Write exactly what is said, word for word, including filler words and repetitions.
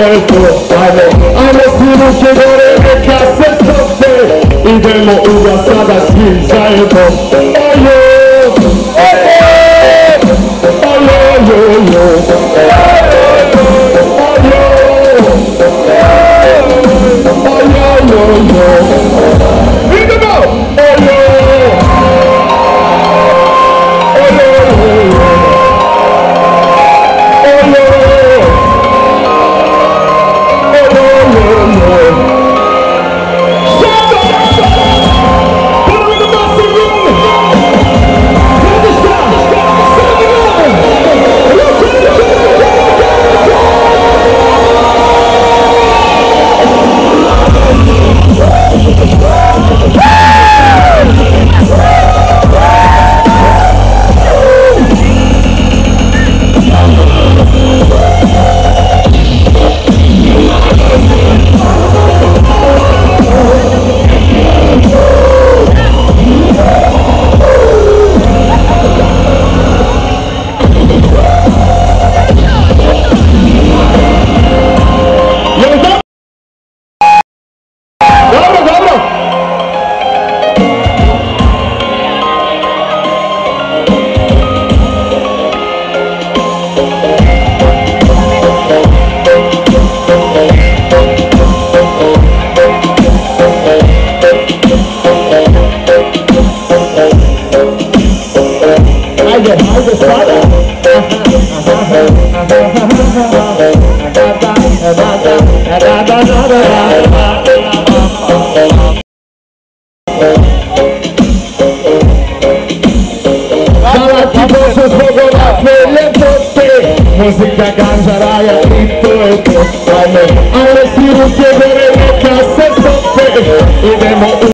je to, ajde, ajde svi ruke gore, neka se stope, idemo u glas sada svi zajedno. Ojo, ojo, ojo, ojo, ojo, idemo, ojo, música ganjaraja i to je to, ajme, ajme svi ruke gore, neka se stope, idemo u